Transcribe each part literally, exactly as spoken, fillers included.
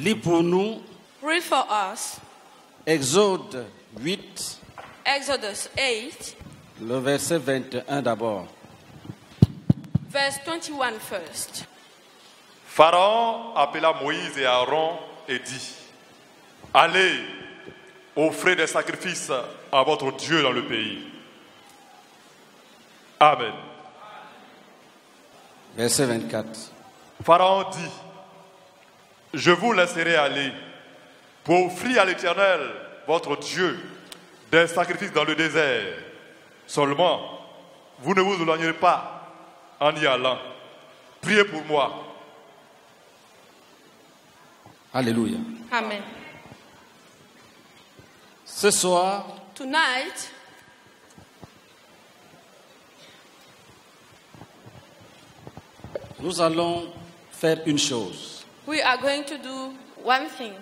Lis pour nous Read for us Exode huit, Exodus eight, le verset vingt et un d'abord. verse twenty-one first. Pharaon appela Moïse et Aaron et dit, allez, offrez des sacrifices à votre Dieu dans le pays. Amen. Verset vingt-quatre. Pharaon dit, je vous laisserai aller pour offrir à l'Éternel, votre Dieu, des sacrifices dans le désert. Seulement, vous ne vous éloignerez pas en y allant. Priez pour moi. Alléluia. Amen. Ce soir, Tonight, nous allons faire une chose. we are going to do one thing.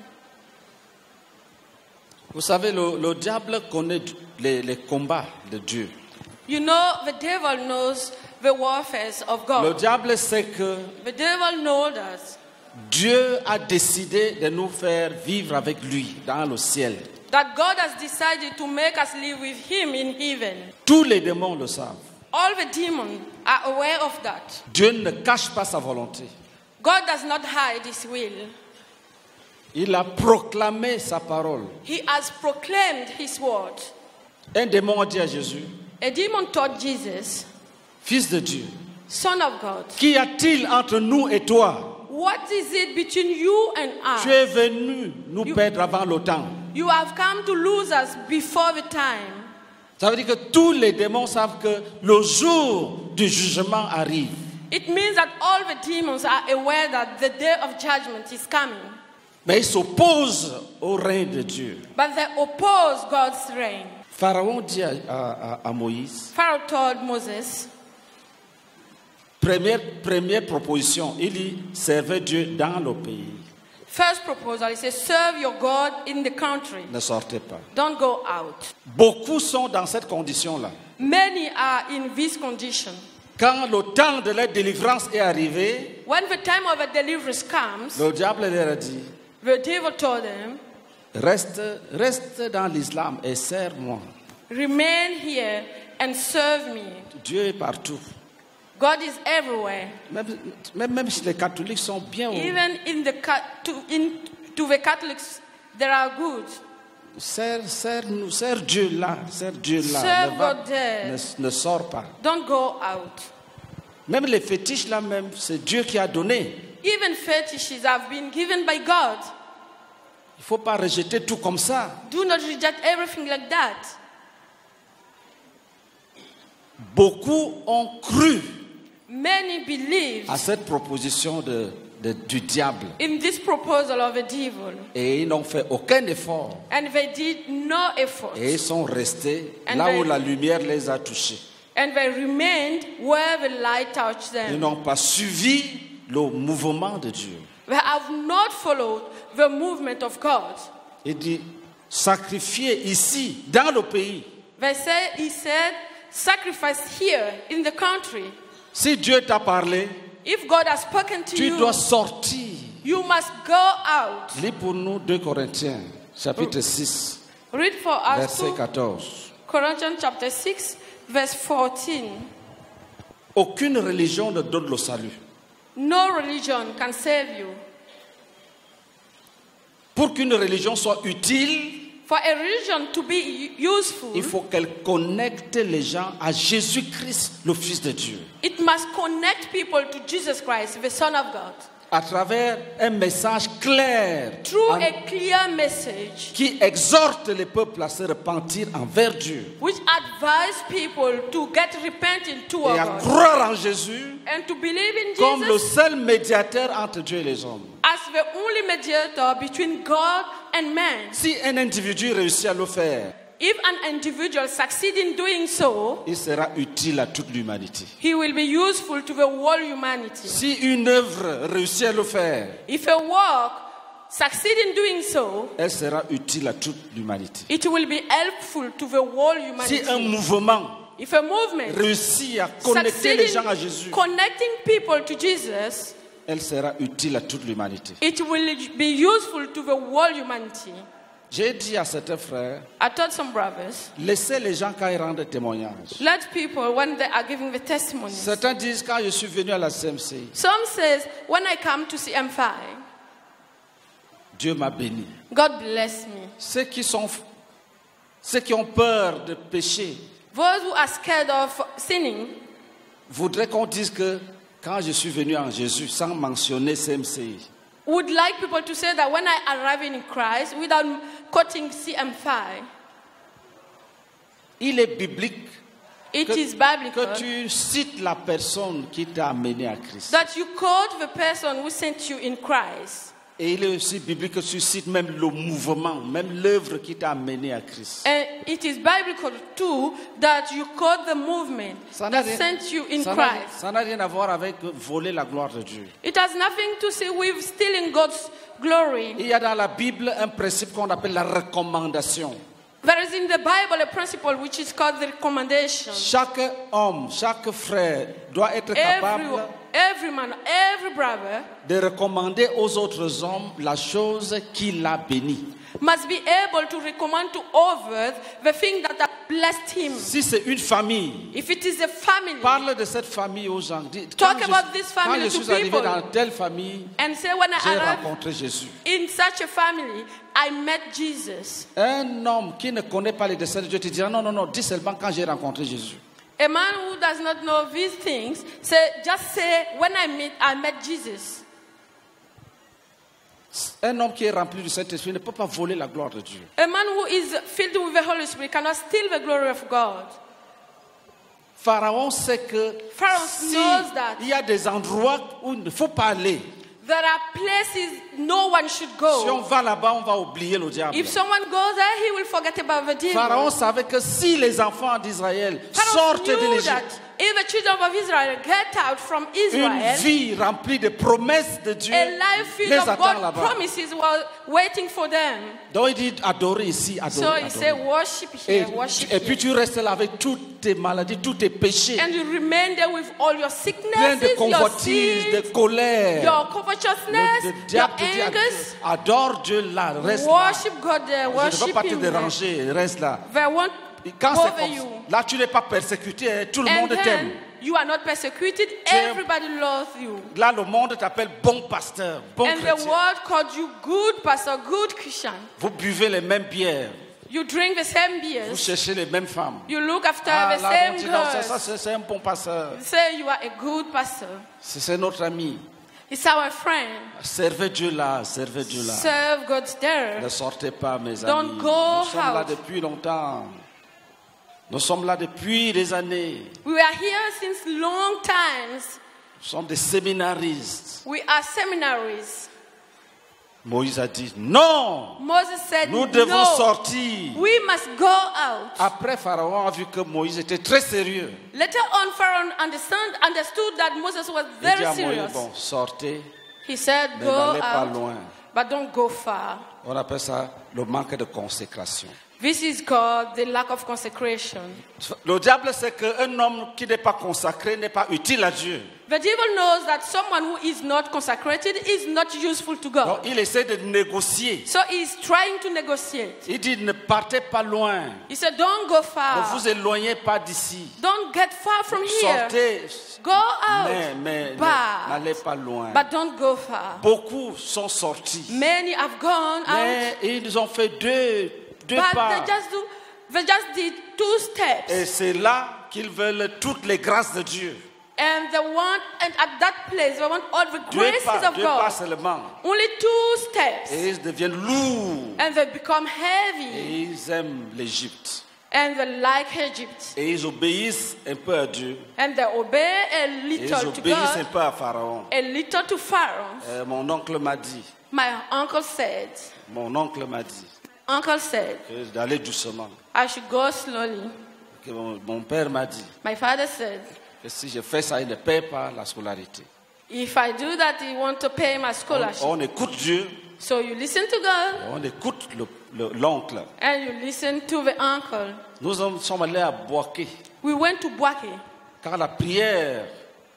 Vous savez, le, le diable connaît les, les combats de Dieu. You know, the devil knows the warfares of Le God. diable sait que The devil knows us. Dieu a décidé de nous faire vivre avec lui dans le ciel. That God has decided to make us live with Him in heaven. Tous les démons le savent. All the demons are aware of that. Dieu ne cache pas sa volonté. God does not hide His will. Il a proclamé sa parole. He has proclaimed His word. Un démon a dit à Jésus, A demon told Jesus, Fils de Dieu, Son of God, qu'y a-t-il entre nous et toi? what is it between you and Tu us? es venu nous You- perdre avant le temps. You have come to lose us before the time. Ça veut dire que tous les démons savent que le jour du jugement arrive. It means that all the demons are aware that the day of judgment is coming. Mais ils s'opposent au règne de Dieu. But they oppose God's reign. Pharaon dit à, à- à Moïse, Pharaoh told Moses, première, première proposition, il dit, servez Dieu dans le pays. first proposal, he says, serve your God in the country. Ne sortez pas. Don't go out. Beaucoup sont dans cette condition-là. Many are in this condition. Quand le temps de leur délivrance est arrivé, When the time of a deliverance comes, le diable leur a dit, the devil told them, reste, reste dans l'islam et serve-moi. remain here and serve me. Dieu est partout. God is everywhere. Même, même, même si les catholiques sont bien, au- Even in the ca- to, in, to the Catholics, they are good. serre, serre, nous, serre Dieu là, serre Dieu là. Serve ne, va- God there. ne, ne sort pas. Don't go out. Même les fétiches là même, c'est Dieu qui a donné. Even fetishes have been given by God. Il ne faut pas rejeter tout comme ça. Do not reject everything like that. Beaucoup ont cru Many believed à cette proposition de, de- du diable in this proposal of a devil, et ils n'ont fait aucun effort. and they did no effort, Et ils sont restés And là they- où la lumière les a touchés. and they remained where the light touched Ils them. n'ont pas suivi le mouvement de Dieu. They have not followed the movement of God. Il dit, sacrifiez ici, dans le pays. They say, he said, sacrifice here in the country. Si Dieu t'a parlé, If God has spoken to tu you, dois sortir. you must go out. Lis pour nous deux Corinthiens, chapitre six, Read for us verset two quatorze. Corinthians chapter six, verse fourteen. Aucune religion ne donne le salut. No religion can save you. Pour qu'une religion soit utile, For a religion to be useful, il faut qu'elle connecte les gens à Jésus-Christ, le Fils de Dieu, it must connect people to Jesus Christ, the Son of God, à travers un message clair through en- a clear message qui exhorte les peuples à se repentir envers Dieu which advise people to get repentant to et à God croire en Jésus and to believe in comme le Jesus seul médiateur entre Dieu et les hommes. as the only mediator between God and man. Si un individu réussit à le faire, If an individual succeeds in doing so, il sera utile à toute l'humanité. he will be useful to the whole humanity. Si une œuvre réussit à le faire, If a work succeeds in doing so, elle sera utile à toute l'humanité. it will be helpful to the whole Si un humanity. mouvement If a movement réussit à connecter les succeeds gens à in Jésus, connecting people to Jesus, elle sera utile à toute l'humanité. it will be useful to the whole humanity. J'ai dit à certains frères, I told some brothers, laissez les gens quand ils rendent témoignage. let people, when they are giving the testimonies. Certains disent, quand je suis venu à la C M C, Some says, when I come to C M five, Dieu m'a béni. God bless me. Ceux qui sont, ceux qui ont peur de pécher, Those who are scared of sinning voudraient qu'on dise que quand je suis venu en Jésus, sans mentionner C M C I, would like people to say that when I arrive in Christ, without quoting C M five, il est biblique it que, is biblical que tu cites la personne qui t'a amené à Christ. that you quote the person who sent you in Christ. Et il est aussi biblique que tu cites même le mouvement, même l'œuvre qui t'a amené à Christ. And it is biblical too that you quote the movement Ça n'a that rien- sent you in ça n'a- Christ. ça n'a rien à voir avec voler la gloire de Dieu. It has nothing to say with stealing God's glory. Il y a dans la Bible un principe qu'on appelle la recommandation. There is in the Bible a principle which is called the recommendation. Chaque homme, chaque frère doit être capable Every, every man, every brother de recommander aux autres hommes la chose qui l'a béni. must be able to recommend to others the thing that has blessed him. Si c'est une famille, If it is a family, parle de cette famille aux gens. Dis, Talk quand je- about this family quand je to suis arrivé people. dans telle famille, and say, when I j'ai arrived rencontré Jésus. in such a family, I met Jesus. Un homme qui ne connaît pas les desseins de Dieu te dira non, non, non, dis seulement quand j'ai rencontré Jésus. A man who does not know these things, say, just say, when I meet, I met Jesus. Un homme qui est rempli du Saint-Esprit ne peut pas voler la gloire de Dieu. A man who is filled with the Holy Spirit cannot steal the glory of God. Pharaon sait que Pharaoh si knows that. il y a des endroits où il ne faut pas aller, There are places no one should si on go. va là-bas, on va oublier le diable. If someone goes there, he will forget about the demon. Pharaon savait que si les enfants d'Israël Pharaoh sortent de knew that l'Égypte, if the children of Israel get out from une Israel, vie remplie de promesses de Dieu a life filled les of attend God là-bas. promises were waiting for them. Donc il dit adorer ici, So adorer, he said, adorer. worship Et, here, worship et puis here. tu restes là avec toutes tes maladies, tous tes péchés, And you remain there with all your plein de sicknesses, your convoitises, de sins, colère. your Le, covetousness, le your diable te dit angers. adore Dieu là, reste là. Worship God there, Je ne worship veux pas te Him there. déranger, reste là. They won't Et quand c'est bother comme you. ça, là tu n'es pas persécuté, hein, tout le And monde then t'aime. you are not persecuted. es- Everybody loves you. Là le monde t'appelle bon pasteur, bon And the chrétien. world called you good pastor, good Christian. Vous buvez les mêmes bières, You drink the same vous beers. cherchez les mêmes femmes. You look after Ah, the là, same on dit, non, ça, ça, girls. c'est c'est un bon pasteur. You say you are a good pastor. C'est c'est notre ami. It's our friend. Servez Dieu là, servez Dieu là. Serve God there. Ne sortez pas, mes Don't amis. go Nous sommes là out. depuis longtemps. Nous sommes là depuis des années. We are here since long times. Nous sommes des séminaristes. We are seminaries. Moïse a dit non, Moses said, nous devons no, sortir. we must go out. Après, Pharaon a vu que Moïse était très sérieux. Later on, Pharaoh understand, understood that Moses was Il dit very à Moïse, serious. bon, sortez, He said, mais go n'allez pas out, loin. but don't go far. On appelle ça le manque de consécration. This is called the lack of consecration. Le diable sait qu'un homme qui n'est pas consacré n'est pas utile à Dieu. The devil knows that someone who is not consecrated is not useful to Donc God. il essaie de négocier. So he's trying to negotiate. Il dit ne partez pas loin. He said, don't go Ne far. vous éloignez pas d'ici. Don't get far from here. Sortez, Go out. mais, mais But- n'allez pas loin. But don't go far. Beaucoup sont sortis. Many have gone out, Mais ils ont fait deux, deux but pas. they just do, they just did two steps. Et c'est là qu'ils veulent toutes les grâces de Dieu. And they want, and at that place, they want all the Deux graces pas, of deux pas God. seulement. Only two steps. Et ils deviennent lourds. And they become heavy. Et ils aiment l'Égypte. And they like Egypt. Et ils obéissent un peu à Dieu. And they obey a Et ils little to obéissent un God, peu à Pharaon. a little to Pharaoh. Euh, mon oncle m'a dit, My uncle said, mon oncle m'a dit Uncle said, que d'aller doucement. I should go slowly. Que mon, mon père m'a dit My father said, que si je fais ça, il ne paie pas la scolarité. if I do that, he want to pay my On, scholarship. on écoute Dieu, So you listen to God on écoute le- le- l'oncle. and you listen to the uncle. Nous sommes sommes allés à Boaké. We went to Boaké. Quand la prière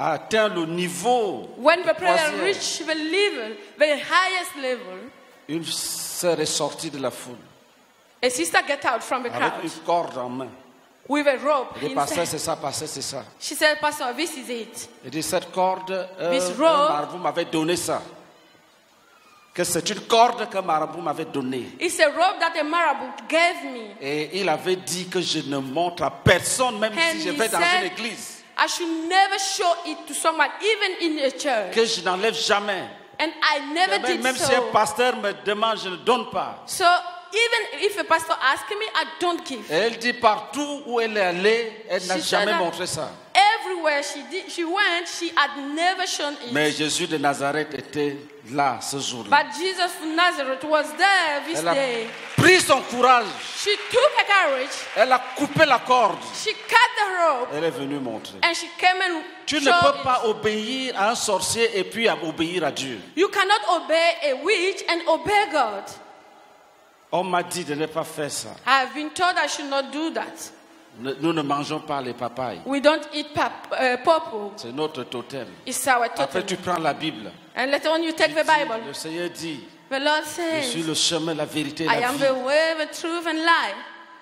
a atteint le niveau when de the prayer croisière, reached the level, the highest level, une sœur est sortie de la foule a sister get out from the avec crowd une corde en main. with a rope Elle dit, in pasteur, hand. c'est ça, pasteur, c'est ça. She said, Pastor, this is it. Elle dit, cette corde, euh, This un rope- marabout m'avait donné ça. Que c'est une corde qu'un marabout m'avait donnée. It's a rope that a marabout gave me. Et il avait dit que je ne montre à personne, même And si je he vais dans une said, église, I should never show it to someone, even in a church. que je n'enlève jamais. And I never Même, did même so. si un pasteur me demande, je ne donne pas. So even if a pastor asks me, I don't give. Et elle dit partout où elle est allée, elle n'a She said jamais that montré ça. everywhere she did, she went, she had never shown it. Mais Jésus de Nazareth était là ce jour-là. But Jesus from Nazareth was there this Elle a day. pris son courage, She took her courage, elle a coupé la corde, she cut the rope, elle est venue montrer. and she came and Tu ne showed peux it. pas obéir à un sorcier et puis à obéir à Dieu. You cannot obey a witch and obey God. On m'a dit de ne pas faire ça. I have been told I should not do that. Ne- Nous ne mangeons pas les papayes. We don't eat pap- uh, purple. C'est notre totem. It's our Après, totem. tu prends la Bible. And later on you take the Dis, Bible. le Seigneur dit, The Lord je suis says, le chemin, la vérité et I la am vie. the way, the truth, and life.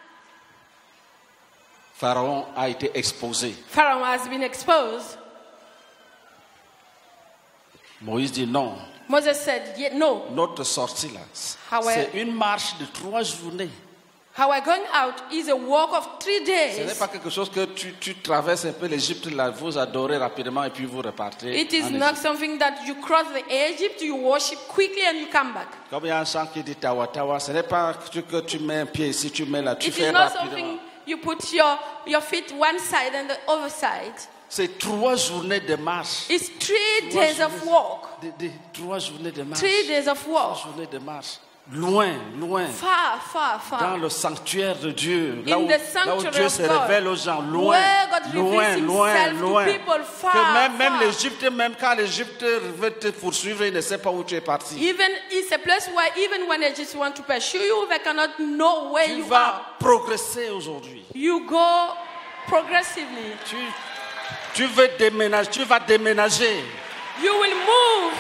Pharaon a été exposé. Pharaoh has been exposed. Moïse dit non. Moses said, "Ye- no, Notre sortie là, How c'est I- une marche de trois journées. how we're going out is a walk of three Ce days. n'est pas quelque chose que tu, tu traverses un peu l'Égypte, là, vous adorez rapidement et puis vous repartez. It is en not Égypte. something that you cross the Egypt, you worship quickly and you come back. Comme il y a un chant qui dit tawa tawa, ce n'est pas que tu, que tu mets un pied ici, tu mets là, tu It fais is not rapidement. something you put your, your feet one side and the other side. C'est trois journées de marche. It's three Trois days of journées- walk. de- de- trois journées de marche. Three days of Trois walk. journées de marche. Loin, loin. Far, far, Dans far. le sanctuaire de Dieu, là In où, the là où sanctuary Dieu of se God, révèle aux gens, loin, where God loin, reveals loin, himself to loin. people far, Que même, même far. l'Égypte, même quand l'Égypte veut te poursuivre, il ne sait pas où tu es parti. Even it's a place where even when they just want to pursue you, they cannot know where Tu you vas are. progresser aujourd'hui. You go progressively. Tu, tu veux déménager, tu vas déménager. You will move.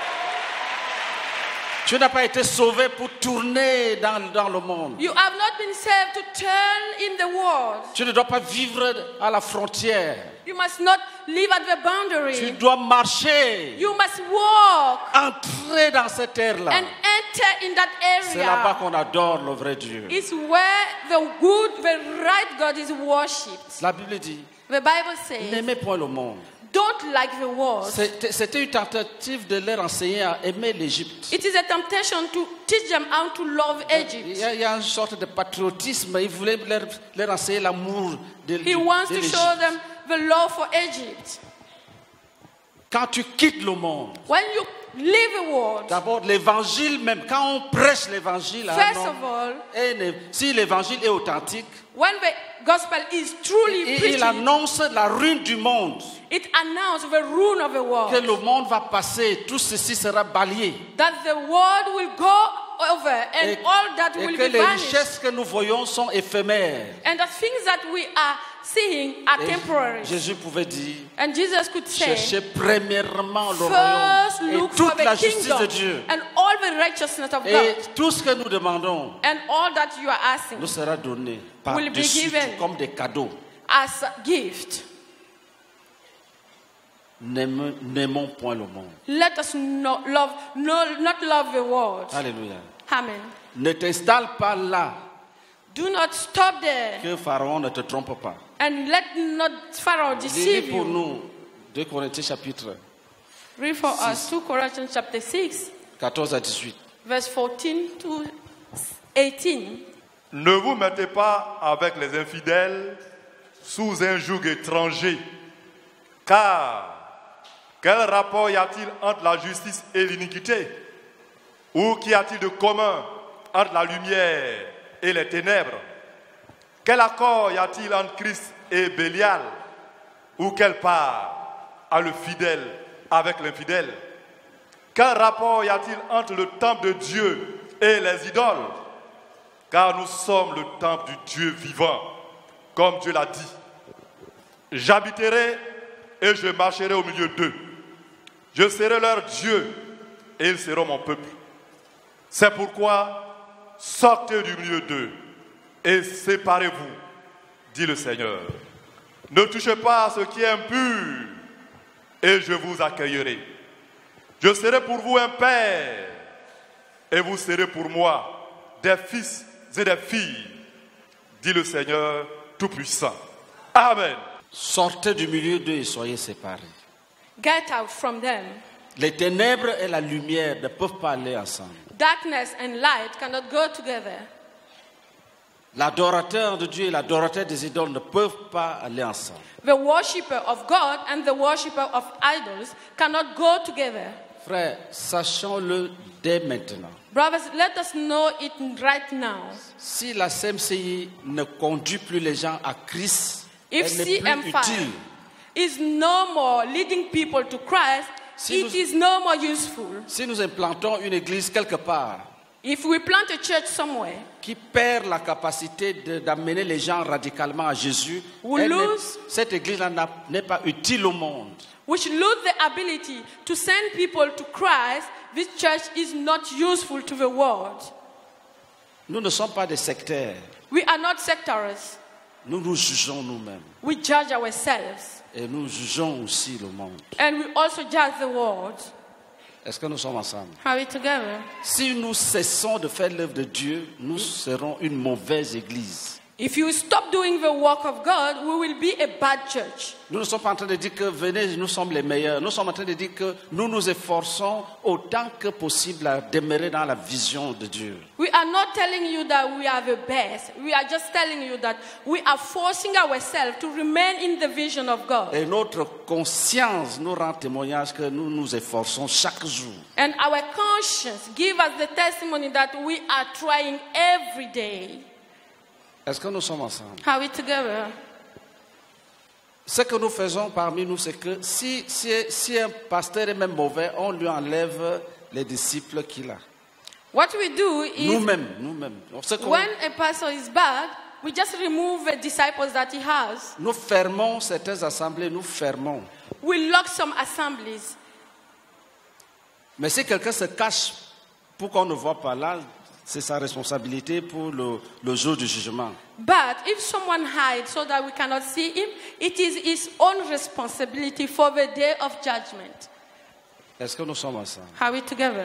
Tu n'as pas été sauvé pour tourner dans, dans le monde. You have not been saved to turn in the world. Tu ne dois pas vivre à la frontière. You must not live at the Tu boundary. dois marcher, You must walk entrer dans cette terre-là. and enter in that C'est là-bas area. qu'on adore le vrai Dieu. It's where the good, the right God is worshipped. La Bible dit, The Bible says, n'aimez point le monde. don't like the world. C'était c'était une tentative de leur enseigner à aimer l'Égypte. It is a temptation to teach them how to love Il Egypt. y, a, il y a une sorte de patriotisme. Il voulait leur, leur enseigner l'amour de, He de- wants de to l'Égypte. show them the love for Egypt. Quand tu quittes le monde, When you leave the world, d'abord l'évangile même, quand on prêche l'évangile à un first homme, of all, et ne- si l'évangile est authentique, when the gospel is truly il, il preached, annonce la ruine du monde, it announces the ruin of the que world. le monde va passer, tout ceci sera balayé. That the world will go over and Et, all that et will que be les vanished. richesses que nous voyons sont éphémères. And the things that we are seeing are Et temporary. Jésus pouvait dire, And Jesus could say, cherchez premièrement le first royaume et look for toute la the justice de kingdom Dieu. and all the righteousness of Et God. tout ce que nous demandons And all that you are asking nous sera donné Will be par-dessus given. tout, comme des cadeaux. as a gift. N'aimons n'aimons point le monde. Let us not love, no, not love the world. Alléluia. Amen. Ne t'installe pas là, Do not stop there que Pharaon ne te trompe pas. and let not Pharaoh Lisez deceive pour you. nous deux Corinthiens chapitre Read for us two Corinthians chapter six, quatorze à dix-huit. verse fourteen to eighteen. Ne vous mettez pas avec les infidèles sous un joug étranger, car quel rapport y a-t-il entre la justice et l'iniquité? Ou qu'y a-t-il de commun entre la lumière et les ténèbres? Quel accord y a-t-il entre Christ et Bélial? Ou quelle part a le fidèle avec l'infidèle? Quel rapport y a-t-il entre le temple de Dieu et les idoles? Car nous sommes le temple du Dieu vivant, comme Dieu l'a dit. J'habiterai et je marcherai au milieu d'eux. Je serai leur Dieu et ils seront mon peuple. C'est pourquoi sortez du milieu d'eux et séparez-vous, dit le Seigneur. Ne touchez pas à ce qui est impur et je vous accueillerai. Je serai pour vous un père et vous serez pour moi des fils et des filles, dit le Seigneur Tout-Puissant. Amen. Sortez du milieu d'eux et soyez séparés. Get out from them. Les ténèbres et la lumière ne peuvent pas aller ensemble. Darkness and light cannot go together. L'adorateur de Dieu et l'adorateur des idoles ne peuvent pas aller ensemble. The worshipper of God and the worshipper of idols cannot go together. Frères, sachons-le dès maintenant. Brothers, let us know it right now. Si la C M C I ne conduit plus les gens à Christ, If elle n'est C M plus five utile. is no more leading people to Christ, Si it nous- is no more useful. Si nous implantons une église quelque part If we plant a church somewhere, qui perd la capacité de- d'amener les gens radicalement à Jésus, We elle n'est- lose- cette église-là n'a- n'est pas utile au monde. which lose the ability to send people to Christ, this church is not useful to the world. Nous ne sommes pas des sectaires. We are not sectarists. Nous nous jugeons nous-mêmes. We judge ourselves. Et nous jugeons aussi le monde. And we also judge the world. Est-ce que nous sommes ensemble? Are we together? Si nous cessons de faire l'œuvre de Dieu, nous serons une mauvaise église. If you stop doing the work of God, we will be a bad church. Nous ne sommes pas en train de dire que venez, nous sommes les meilleurs. Nous sommes en train de dire que nous nous efforçons autant que possible à demeurer dans la vision de Dieu. We are not telling you that we are the best. We are just telling you that we are forcing ourselves to remain in the vision of God. Et notre conscience nous rend témoignage que nous nous efforçons chaque jour. And our conscience give us the testimony that we are trying every day. Est-ce que nous sommes ensemble? Are we together? Ce que nous faisons parmi nous, c'est que si, si, si un pasteur est même mauvais, on lui enlève les disciples qu'il a. What we do is Nous-mêmes, nous-mêmes. Ce qu'on- when a pastor is bad, we just remove the disciples that he has. Nous fermons certaines assemblées, nous fermons. We lock some assemblies. Mais si quelqu'un se cache pour qu'on ne voit pas là, c'est sa responsabilité pour le, le jour du jugement. But if someone hides so that we cannot see him, it is his own responsibility for the day of judgment. Est-ce que nous sommes ensemble? Are we together?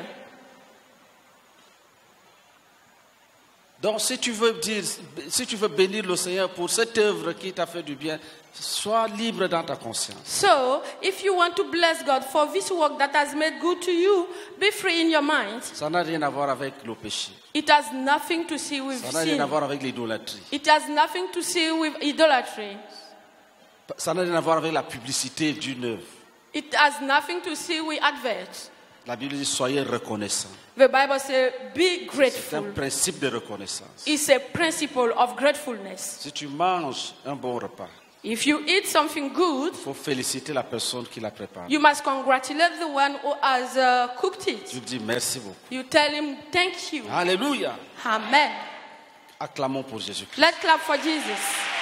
Donc si tu veux dire, si tu veux bénir le Seigneur pour cette œuvre qui t'a fait du bien, sois libre dans ta conscience. So, if you want to bless God for this work that has made good to you, be free in your mind. Ça n'a rien à voir avec le péché. It has nothing to see with Ça n'a rien à sin. voir avec l'idolâtrie. It has nothing to see with idolatry. Ça n'a rien à voir avec la publicité d'une œuvre. It has nothing to see with adverts. La Bible dit soyez reconnaissants. The Bible says, be C'est un grateful. principe de reconnaissance. It's a principle of gratefulness. Si tu manges un bon repas, If you eat something good, il faut féliciter la personne qui l'a préparé. you must congratulate the one who has uh, cooked Tu it. dis merci beaucoup. You tell him, thank you. Alléluia. Amen. Acclamons pour Jésus-Christ. Let's clap for Jesus.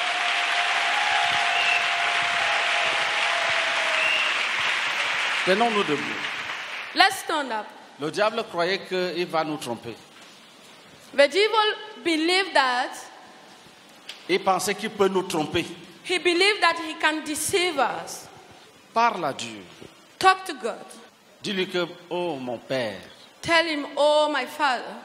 Tenons-nous debout. Let's stand up. Le diable croyait qu'il va nous tromper. The devil believed that, Il pensait qu'il peut nous tromper. he believed that he can deceive us. Parle à Dieu. Talk to God. Dis-lui que, oh mon Père, Tell him, oh my Father,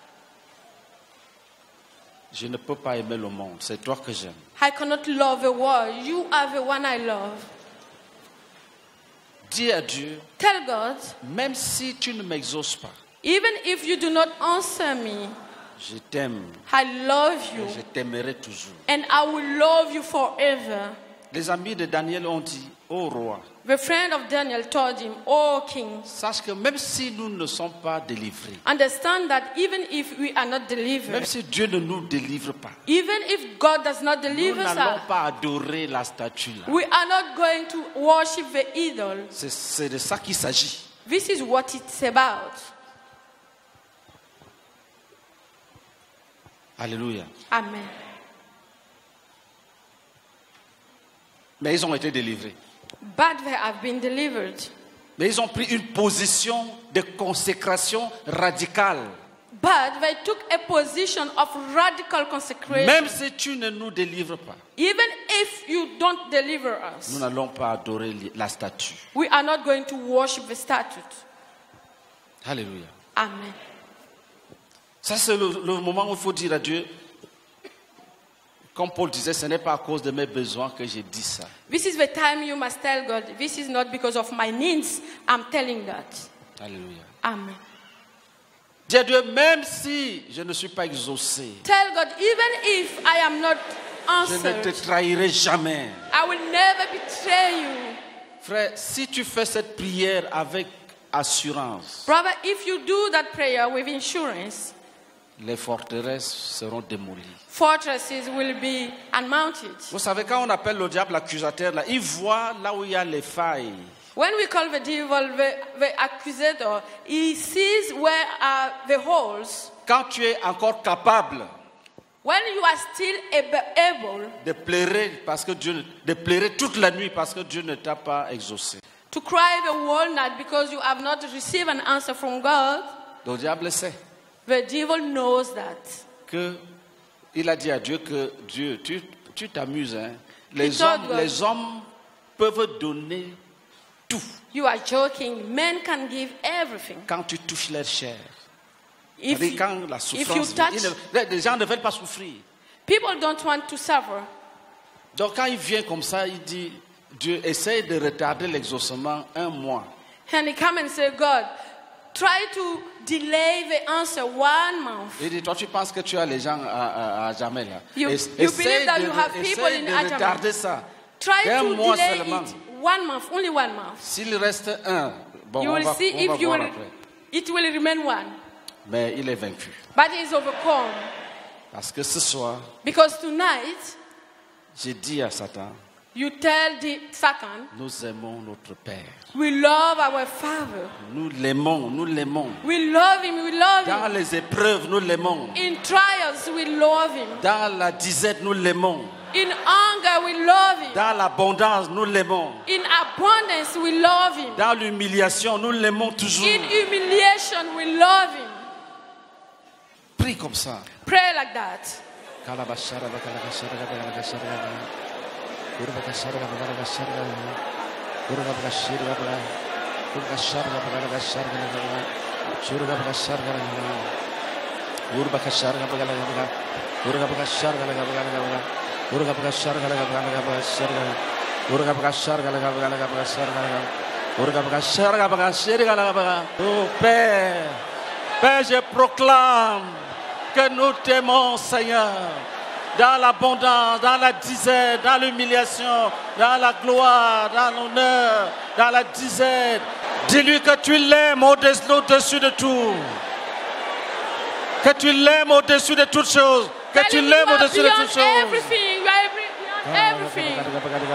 je ne peux pas aimer le monde. C'est toi que j'aime. I cannot love the world. You are the one I love. Dis à Dieu, Tell God, même si tu ne m'exauces pas, even if you do not answer me, je t'aime. I love Et you je t'aimerai toujours. and I will love you forever. Les amis de Daniel ont dit, ô roi, The friend of Daniel told him, oh king, sache que même si nous ne sommes pas délivrés, understand that even if we are not même delivered, si Dieu ne nous délivre pas, even if God does not nous deliver n'allons us, pas adorer la statue là. we are not going to worship the idol. C'est- C'est de ça qu'il s'agit. This is what it's about. Alléluia. Amen. Mais ils ont été délivrés. but they have been delivered. Mais ils ont pris une position de consécration radicale. But they took a position of radical consecration. Même si tu ne nous délivres pas, Even if you don't deliver us, nous n'allons pas adorer la statue. we are not going to worship the statute. Alléluia. Amen. Ça, c'est le, le moment où il faut dire à Dieu, comme Paul disait, ce n'est pas à cause de mes besoins que j'ai dit ça. This is the time you must tell God, this is not because of my needs, I'm telling that. Alléluia. Amen. Dis à Dieu, même si je ne suis pas exaucé, Tell God, even if I am not je ne te answered, trahirai jamais. I will never betray you. Frère, si tu fais cette prière avec assurance, Brother, if you do that prayer with insurance, les forteresses seront démolies. fortresses will be unmounted. Vous savez, quand on appelle le diable accusateur, là, il voit là où il y a les failles. When we call the devil the, the accusator, he sees where are the holes. Quand tu es encore capable When you are still ab- able de pleurer parce que Dieu, de pleurer toute la nuit parce que Dieu ne t'a pas exaucé, to cry the whole night because you have not received an answer from God, le diable sait the devil knows that. que il a dit à Dieu que Dieu, tu, tu t'amuses, hein? Les He told hommes, God. les hommes peuvent donner tout You are joking. Men can give everything. quand tu touches leur chair. If, C'est-à-dire quand la if you souffrance, touch, ils ne- les gens ne veulent pas souffrir. people don't want to suffer. Donc quand il vient comme ça, il dit, Dieu essaye de retarder l'exaucement un mois. And he come and say, God, try to delay the answer one month. Il dit, toi tu penses que tu as les gens à, à, à jamais là. You- Es- you essaye believe that de, you have essaye people in de Ajamel. retarder ça. Try Un to mois delay seulement. it one month, only one month. S'il reste un, bon, You on will va, see on if va you voir will, après. it will remain one. Mais il est vaincu. But he is overcome. Parce que ce soir, Because tonight, j'ai dit à Satan, you tell the Satan, nous aimons notre Père. we love our Father. Nous l'aimons, nous l'aimons. We love him, we love Dans him. les épreuves, nous l'aimons. In trials, we love him. Dans la disette, nous l'aimons. In anger, we love him. Dans l'abondance, nous l'aimons. In abundance, we love him. Dans l'humiliation, nous l'aimons toujours. In humiliation, we love him. Prie comme ça. Pray like that. Oh Père, Père, je proclame que nous t'aimons, Seigneur, dans l'abondance, dans la disette, dans l'humiliation, dans la gloire, dans l'honneur, dans la disette. Dis-lui que tu l'aimes au-dessus, au-dessus de tout. Que tu l'aimes au-dessus de toutes choses. Que Tell tu him you l'aimes are au-dessus de beyond toutes choses. everything. You are every- beyond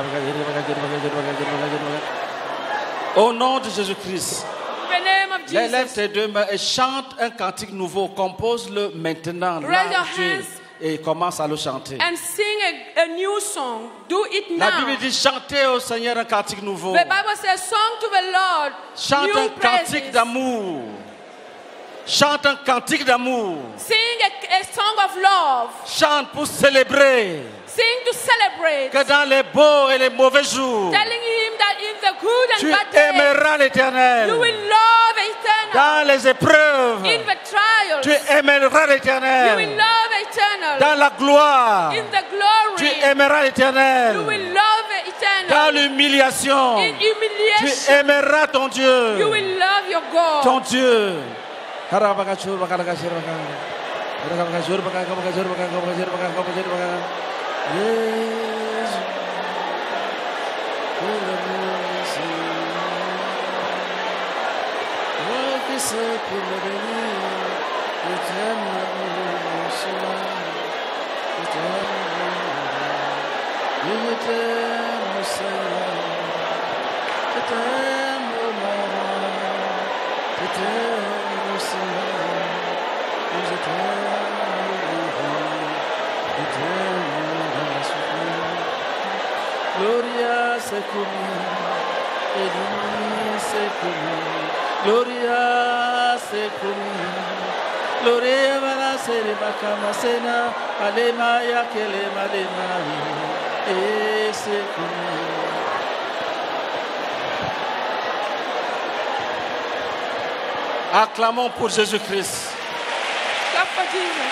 everything. Au nom de Jésus-Christ, In the name of lève Jesus. tes deux mains et chante un cantique nouveau. Compose-le maintenant. Là Raise your où tu es, hands. et commence à le chanter. And sing a, a new song. Do it La now. Bible dit chantez au Seigneur un cantique nouveau. The Bible says, song to the Lord. Chante new un cantique praises. d'amour. Chante un cantique d'amour. Sing a, a song of love. Chante pour célébrer Sing to celebrate. que dans les beaux et les mauvais jours, Telling him that in the good and tu bad days, aimeras l'Éternel. you will love eternal. Dans les épreuves, In the trials, tu aimeras you will l'Éternel. love eternal. Dans la gloire, In the glory, tu aimeras l'Éternel. you will love eternal. Dans l'humiliation, In tu humiliation, aimeras ton you Dieu. will love your God. Ton Dieu. Gloria secum Edi sekumi. Gloria sekumi. Gloria bala sere bakama sena. Alema ya kele malema. E sekumi. Acclamons pour Jésus-Christ. Clap for Jesus.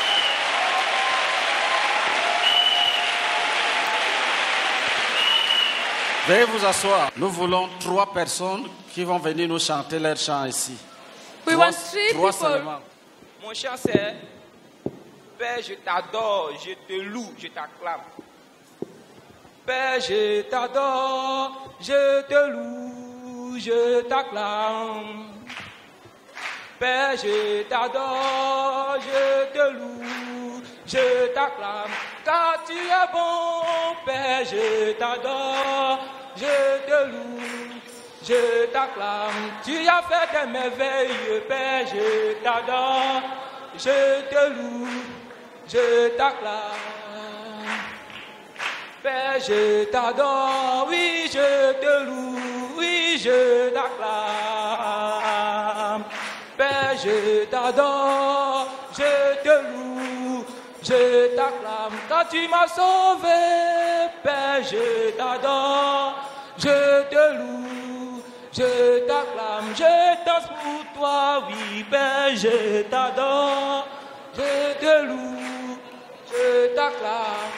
Veuillez vous asseoir. Nous voulons trois personnes qui vont venir nous chanter leur chant ici. We Trois, want three trois people. seulement. Mon chant c'est Père, je t'adore, je te loue, je t'acclame. Père, je t'adore, je te loue, je t'acclame. Père, je t'adore, je te loue, je t'acclame. Car tu es bon, Père, je t'adore, je te loue, je t'acclame. Tu as fait des merveilles, Père, je t'adore, je te loue, je t'acclame. Père, je t'adore, oui, je te loue, oui, je t'acclame. Père, je t'adore, je te loue, je t'acclame. Quand tu m'as sauvé, Père, je t'adore, je te loue, je t'acclame. Je danse pour toi, oui, Père, je t'adore, je te loue, je t'acclame.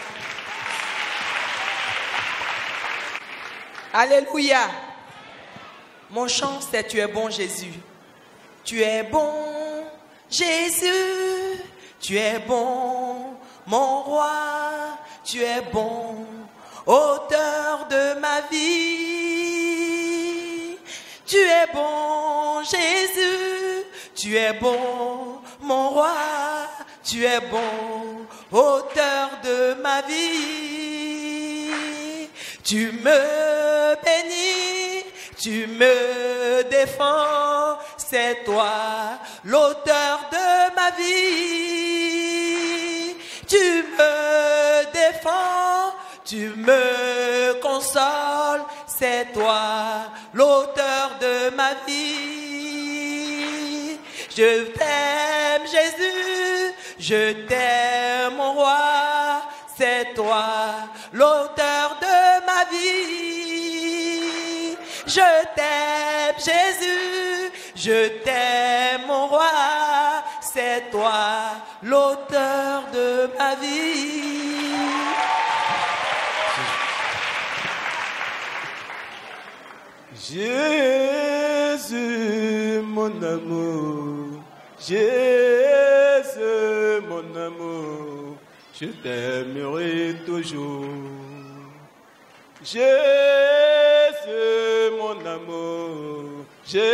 Alléluia. Mon chant, c'est tu es bon, Jésus. Tu es bon, Jésus. Tu es bon, mon roi. Tu es bon, auteur de ma vie. Tu es bon, Jésus. Tu es bon, mon roi. Tu es bon, auteur de ma vie. Tu me bénis, tu me défends, c'est toi l'auteur de ma vie. Tu me défends, tu me consoles, c'est toi l'auteur de ma vie. Je t'aime Jésus, je t'aime mon roi, c'est toi l'auteur de ma vie. Je t'aime Jésus, je t'aime mon roi, c'est toi l'auteur de ma vie. Jésus mon amour, Jésus mon amour, je t'aimerai toujours. Jésus mon amour,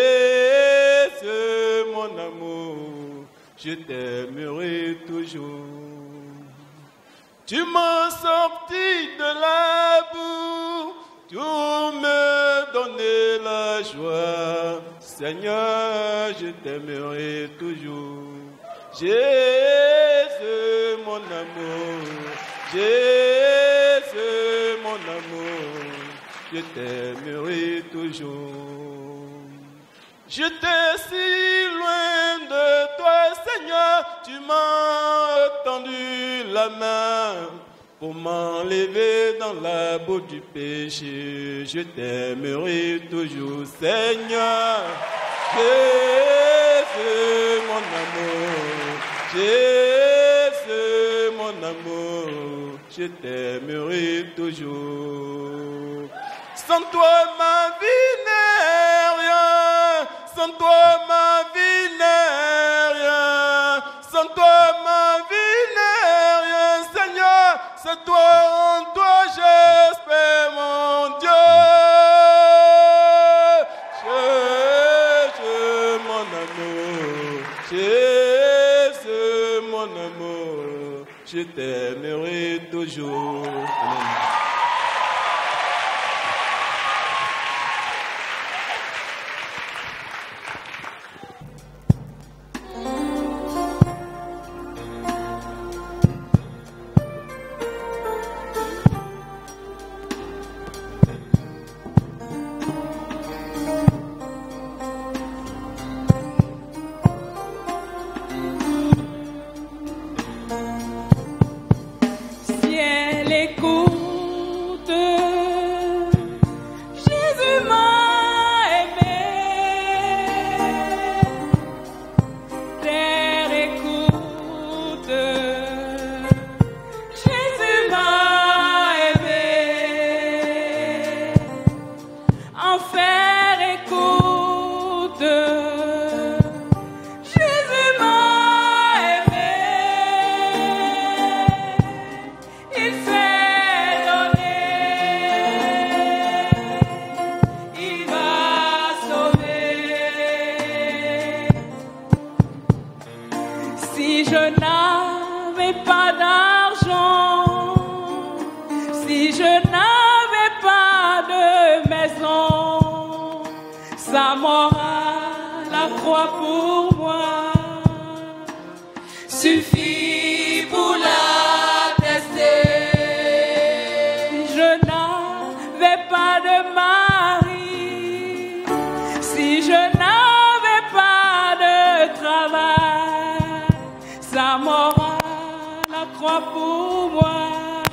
Jésus mon amour, je t'aimerai toujours. Tu m'as sorti de la boue, tu me donnais la joie. Seigneur, je t'aimerai toujours. Jésus mon amour, Jésus mon amour, je t'aimerai toujours. J'étais si loin de toi, Seigneur, tu m'as tendu la main pour m'enlever dans la boue du péché. Je t'aimerai toujours, Seigneur. Jésus mon amour, Jésus mon amour, je t'aimerai toujours. Sans toi ma vie n'est rien, sans toi ma vie n'est rien, sans toi ma vie n'est rien, Seigneur, c'est toi, en toi j'espère mon Dieu. Jésus mon amour, Jésus mon amour, je t'aimerai toujours. Amen. croix pour moi.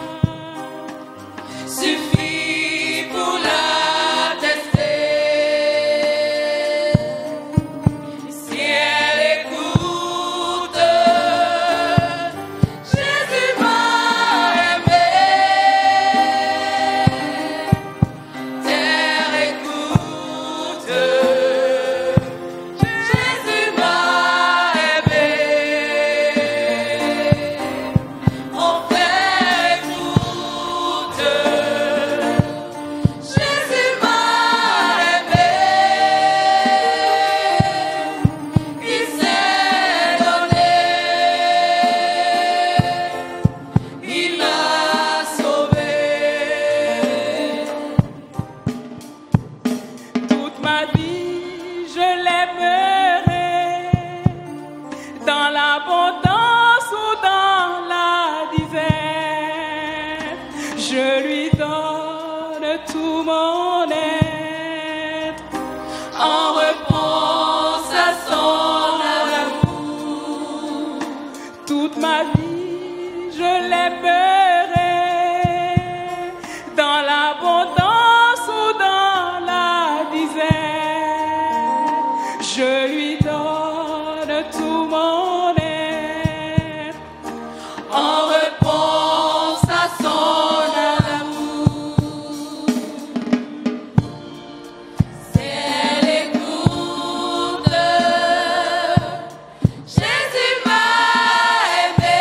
Suffit pour l'attester. Si elle écoute, Jésus m'a aimé. Terre écoute, Jésus m'a aimé. Enfer écoute, Jésus m'a aimé. Il s'est donné, il m'a sauvé. Toute ma vie, je l'aimerai, dans l'abondance ou dans la disette. Je lui donne tout mon être, En réponse à son amour, toute ma vie, je l'aimerai, dans l'abondance ou dans la disette. Je lui donne tout mon être, en réponse à son amour. Si elle écoute, Jésus m'a aimé.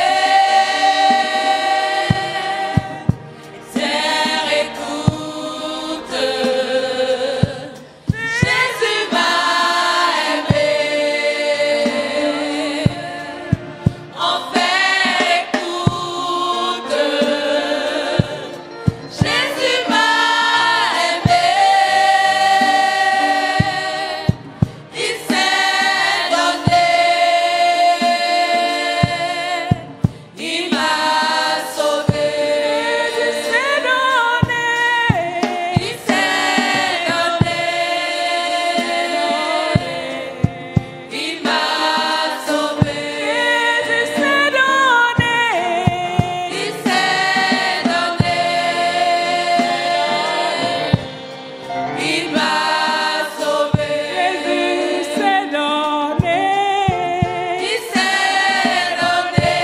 Terre écoute, Jésus m'a aimé. Enfer écoute, Jésus m'a aimé. Il s'est donné, il m'a sauvé. Il s'est donné, il s'est donné, il m'a sauvé. Il s'est donné, il s'est donné, il m'a sauvé. Jésus s'est donné. Il s'est donné,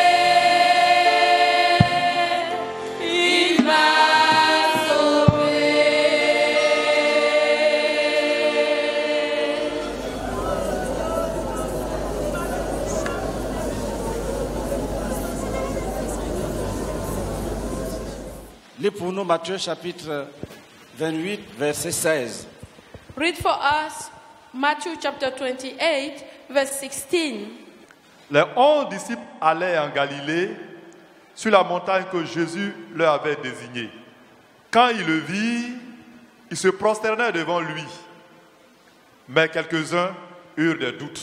il m'a sauvé. Lis pour nous Matthieu chapitre vingt-huit, verset seize. Read for us Matthew chapter twenty-eight, verse sixteen. Les onze disciples allaient en Galilée, sur la montagne que Jésus leur avait désignée. Quand ils le virent, ils se prosternèrent devant lui. Mais quelques-uns eurent des doutes.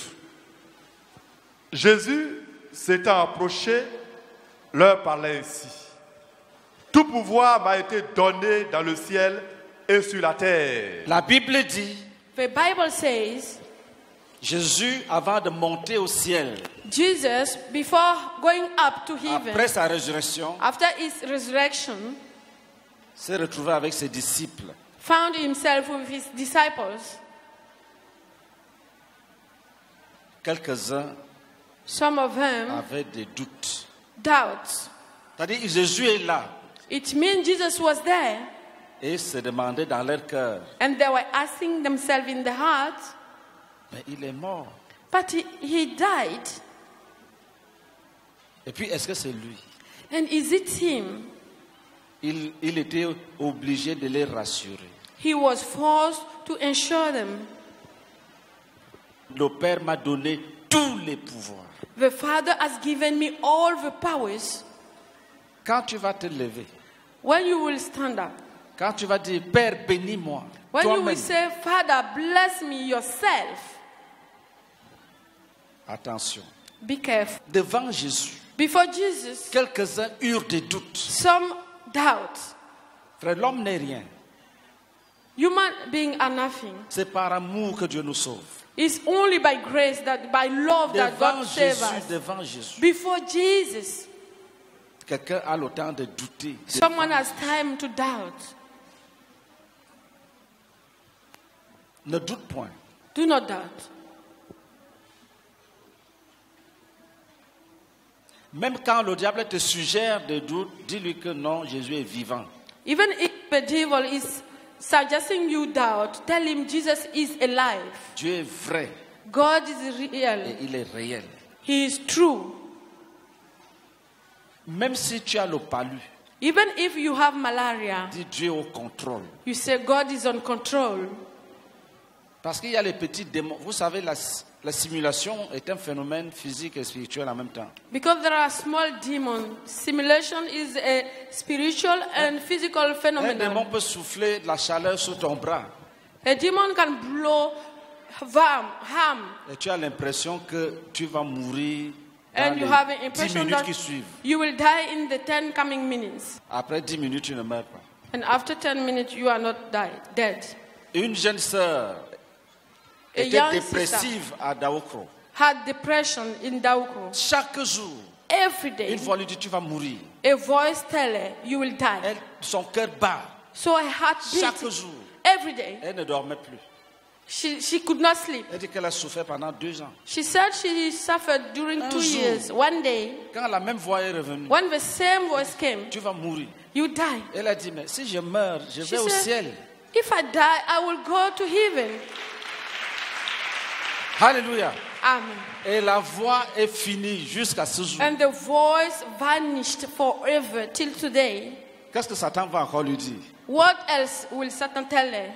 Jésus, s'étant approché, leur parlait ainsi. Tout pouvoir m'a été donné dans le ciel et sur la terre. La Bible dit, The Bible says, Jésus, avant de monter au ciel, Jesus, before going up to heaven, après sa résurrection, after his resurrection, s'est retrouvé avec ses disciples. found himself with his disciples. Quelques-uns Some of them avaient des doutes. doubts. C'est-à-dire que Jésus est là It means Jesus was there, et se demandaient dans leur cœur, and they were asking themselves in the heart, mais il est mort. but he, he died. Et puis, est-ce que c'est lui? And is it him? Il, il était obligé de les rassurer. He was forced to ensure them. Le Père m'a donné tous les pouvoirs. The Father has given me all the powers. Quand tu vas te lever, When you will stand up, quand tu vas dire, Père, bénis-moi, when you toi-même, will say, Father, bless me yourself, attention, be careful. devant Jésus, Before Jesus, quelques-uns eurent des doutes. some doubt. Frère, l'homme n'est rien. Human being are nothing. C'est par amour que Dieu nous sauve. It's only by grace, that by love that Devant God saves Jésus, us. devant Jésus. Before Jesus, Quelqu'un a le temps de douter. de- Someone has time to doubt. Ne doute point. Do not doubt. Même quand le diable te suggère de doute, dis-lui que non, Jésus est vivant. Even if the devil is suggesting you doubt, tell him Jesus is alive. Dieu est vrai God is et real. il est réel. He is true. Même si tu as le palu, Even if you have malaria, dis Dieu au contrôle. you say God is on control. Parce qu'il y a les petits démons. Vous savez, la, la simulation est un phénomène physique et spirituel en même temps. Because there are small demons. Simulation is a spiritual and physical Un démon phenomenon. peut souffler de la chaleur sur ton bras A demon can blow harm, harm et tu as l'impression que tu vas mourir dans and you have an les dix impression minutes that qui suivent. you will die in the ten coming minutes. Après dix minutes, tu ne meurs pas. And after ten minutes, you are not died, dead. Une jeune sœur A était young dépressive à Daokro. Had depression in Daukro. Chaque jour, Every day, une fois lui dit tu vas mourir. a voice tell her, you will die. Elle, son cœur bat. So her heart Chaque beat jour, every day. elle ne dormait plus. She, she could not sleep. Elle dit qu'elle a souffert pendant deux ans. She said she suffered during Un two jour. years. One day, Quand la même voix est revenue, when the same voice came, tu vas mourir. you die. Elle a dit, mais si je meurs, je She vais au said, ciel. if I die, I will go to heaven. Alléluia. Amen. Et la voix est finie jusqu'à ce jour. And the voice vanished forever till today. Qu'est-ce que Satan va encore lui dire? What else will Satan tell her?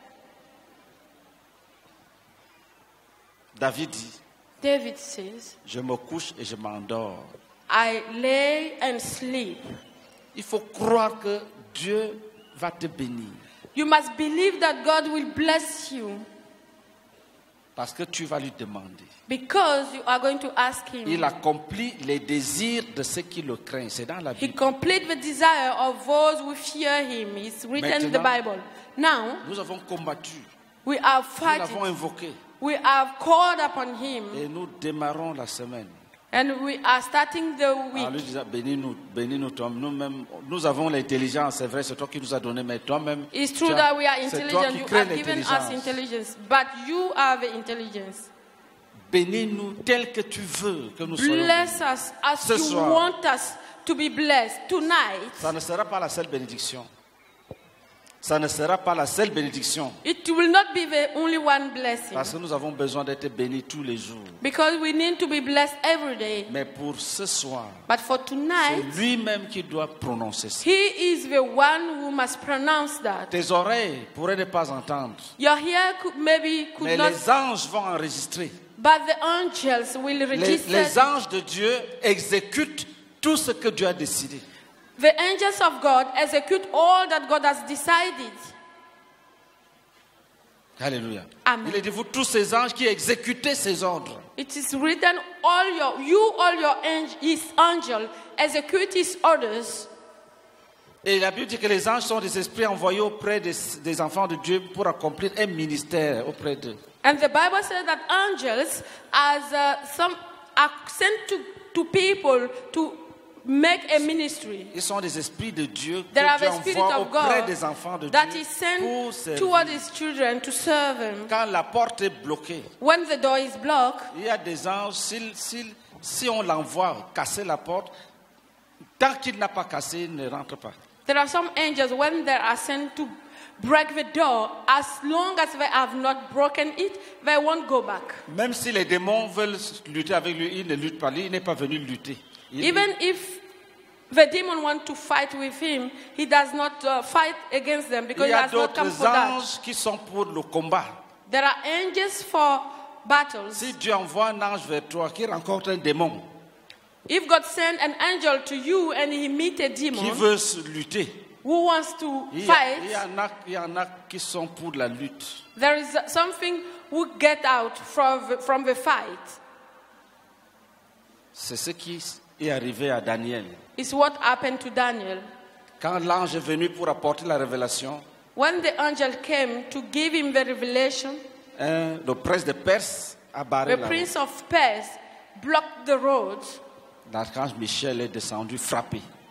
David dit, David says, je me couche et je m'endors. I lay and sleep. Il faut croire que Dieu va te bénir. You must believe that God will bless you Parce que tu vas lui demander. because you are going to ask Il Him. accomplit les désirs de ceux qui le craignent. C'est dans la He Bible. complete the desire of those who fear Him. It's written in the Maintenant, Bible. Now, Nous avons combattu. we are Nous l'avons fighting. invoqué. We have called upon Him. Et nous démarrons la semaine. And we are starting the En lui week. disant, bénis-nous, bénis-nous toi. Nous-mêmes, nous avons l'intelligence, c'est vrai, c'est toi qui nous as donné, mais toi-même, It's tu true as- that we are c'est toi intelligent. qui You crées have given us l'intelligence. intelligence. But you have the intelligence. Bénis-nous tel que tu veux que nous soyons. Bless bénis. us as Ce you soir. want us to be blessed tonight. Ça ne sera pas la seule bénédiction. Ça ne sera pas la seule bénédiction. It will not be the only one blessing. Parce que nous avons besoin d'être bénis tous les jours. Because we need to be blessed every day. Mais pour ce soir, But for c'est tonight, lui-même qui doit prononcer ça. He is the one who must pronounce that. Tes oreilles pourraient ne pas entendre. Your ear could maybe could Mais not, les anges vont enregistrer. but the angels will Les, register. les anges de Dieu exécutent tout ce que Dieu a décidé. The angels of God execute all that God has decided. Alléluia. Amen. Il est dit, vous tous ces anges qui exécutez ces ordres. It is written, all your you, all your angel, His angel execute His orders. Et la Bible dit que les anges sont des esprits envoyés auprès des, des enfants de Dieu pour accomplir un ministère auprès d'eux. And the Bible says that angels, as uh, some are sent to, to people to make a ministry. Ils sont des esprits de Dieu que There are Dieu the Spirit envoie of auprès God des enfants de that Dieu is sent pour servir. toward His children to serve Him. Quand la porte est bloquée, When the door is blocked, il y a des anges, s'il- s'il- si on l'envoie casser la porte, tant qu'il n'a pas cassé, il ne rentre pas. there are some angels when they are sent to break the door, as long as they have not broken it, they won't go back. Même si les démons veulent lutter avec lui, il ne lutte pas. Lui, il n'est pas venu lutter. Il- Even if the demon wants to fight with him, he does not uh, fight against them because il y he a has not come d'autres for that. anges qui sont pour le combat. There are angels for battles. Si Dieu envoie un ange vers toi qui rencontre un démon, If God sends an angel to you and he meets a qui demon veut se lutter, who wants to il y, a, fight, il y en a, il y en a qui sont pour la lutte. there is something who get out from the, from the fight. C'est ce qui est arrivé à Daniel. It's what happened to Daniel. Quand l'ange est venu pour apporter la révélation, When the angel came to give him the revelation, un- le prince de Perse a barré the la route. prince of Persia blocked the road. L'archange Michel est descendu frapper.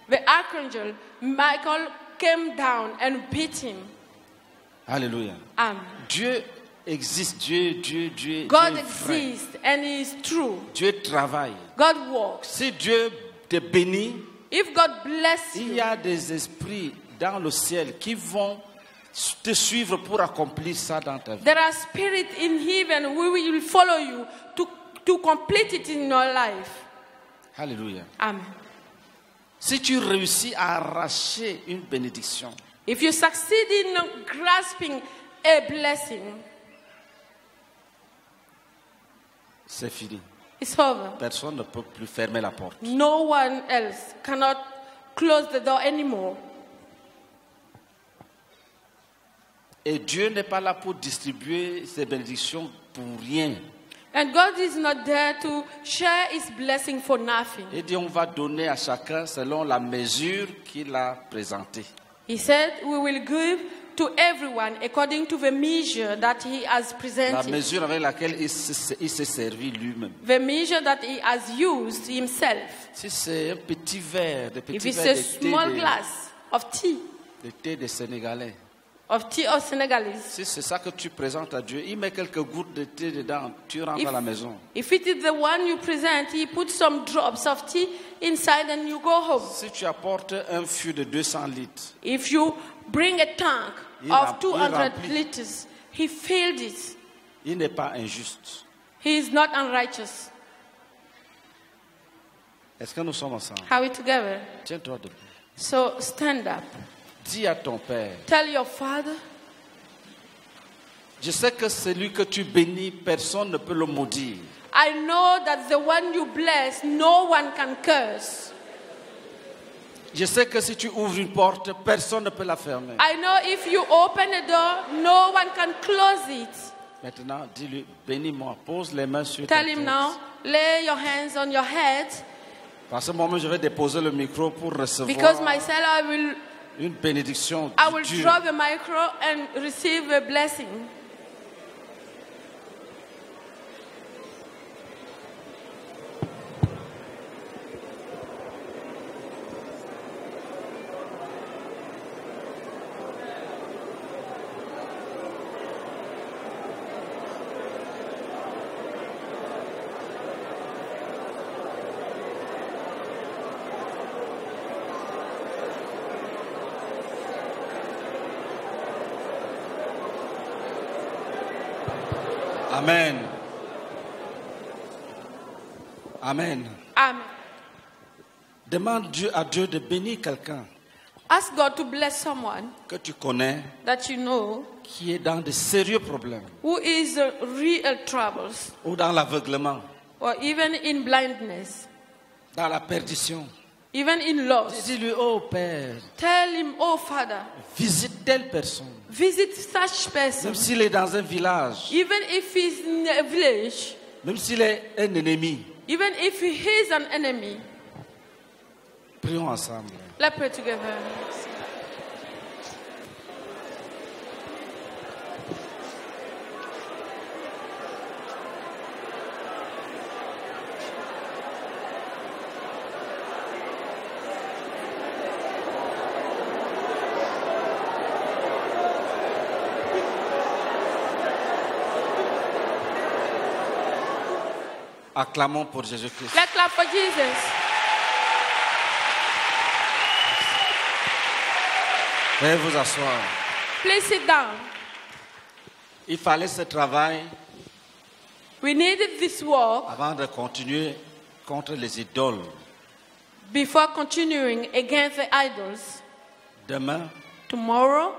the archangel Michael came down and beat him. Alléluia. Amen. Dieu existe, Dieu, Dieu, Dieu, God Dieu est vrai. exists and He is true. Dieu travaille. God works. Si Dieu te bénit, If God bless il you, y a des esprits dans le ciel qui vont te suivre pour accomplir ça dans ta vie. there are spirits in heaven who will follow you to, to complete it in your life. Alléluia. Amen. Si tu réussis à arracher une bénédiction, If you succeed in grasping a blessing, c'est fini. it's over. Personne ne peut plus fermer la porte. No one else cannot close the door anymore. Et Dieu n'est pas là pour distribuer ses bénédictions pour rien. And God is not there to share His blessing for nothing. Il dit on va donner à chacun selon la mesure qu'il a présentée. He said, we will give to everyone according to the measure that He has La presented, mesure avec laquelle il s'est il s'est servi lui-même. the measure that He has used Himself. Si c'est un petit verre, de If petit it's verre a de thé, small de, glass of tea, de thé de Sénégalais, of tea or Senegalese, si c'est ça que tu présentes à Dieu, il met quelques gouttes de thé dedans, tu rentres If- à la maison. if it is the one you present, He puts some drops of tea inside and you go home. Si tu apportes un fût de deux cents litres, If you bring a tank Il of rem- two il hundred remplit. liters, He filled it. il n'est pas injuste. He is not unrighteous. Est-ce que nous sommes ensemble? Are we together? Tiens-toi debout. So stand up. Dis à ton Père, Tell your father, je sais que celui que tu bénis, personne ne peut le maudire. I know that the one you bless, no one can curse. Je sais que si tu ouvres une porte, personne ne peut la fermer. I know if you open a door, no one can close it. Maintenant, dis-lui, bénis-moi, pose les mains sur Tell ta him tête. now, lay your hands on your head, À ce moment, je vais déposer le micro pour recevoir because myself I will une bénédiction I de will Dieu. drop the micro and receive a blessing. Amen. Amen. Amen. Demande Dieu à Dieu de bénir quelqu'un Ask God to bless someone que tu connais that you know qui est dans de sérieux problèmes who is uh, real troubles ou dans l'aveuglement, or even in blindness, dans la perdition. even in loss. Dis-lui, oh Père, Tell him, oh Father, visite telle personne. visit such person, Même s'il est dans un village, even if he's in a village, même s'il est un ennemi, even if he is an enemy. prions ensemble. Let's pray together. Acclamons pour Jésus-Christ. Let's clap for Jesus. Veuillez vous asseoir. Please sit down. Il fallait ce travail We needed this work avant de continuer contre les idoles. before continuing against the idols. Demain, Tomorrow,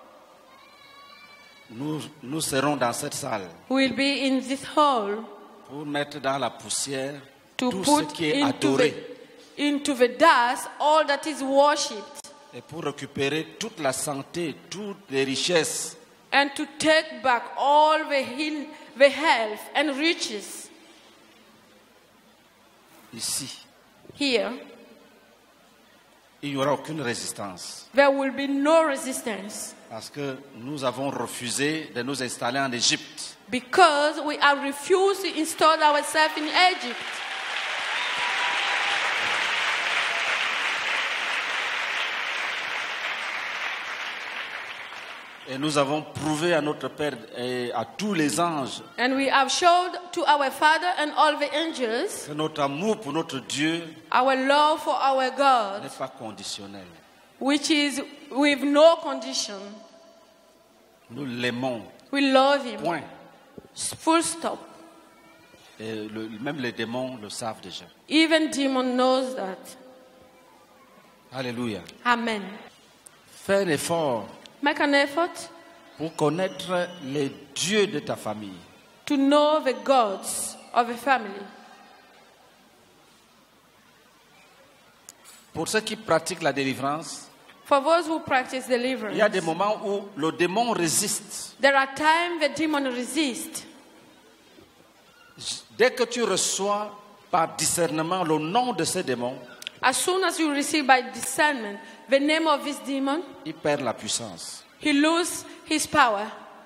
nous, nous serons dans cette salle we'll be in this hall pour mettre dans la poussière to tout ce put qui est into adoré the, into the dust all that is worshipped et pour récupérer toute la santé, toutes les richesses and to take back all the, heal, the health and riches ici. here. Il n'y aura aucune résistance There will be no resistance parce que nous avons refusé de nous installer en Égypte. because we are refused to install ourselves in Egypt. Et nous avons prouvé à notre Père et à tous les anges And we have showed to our Father and all the angels que notre amour pour notre Dieu our love for our God, n'est pas conditionnel. which is with no condition. Nous l'aimons. We love Him. Point. Full stop. Et le- même les démons le savent déjà. Even demon knows that. Alléluia. Amen. Fais un effort Make an effort pour connaître les dieux de ta famille. to know the gods of a family. Pour ceux qui pratiquent la délivrance, For those who practice il y a deliverance, des moments où le démon résiste. there are times the demon resists. Dès que tu reçois par discernement le nom de ce démon, As soon as you receive by discernment the name of this demon, il perd la puissance. he loses his power.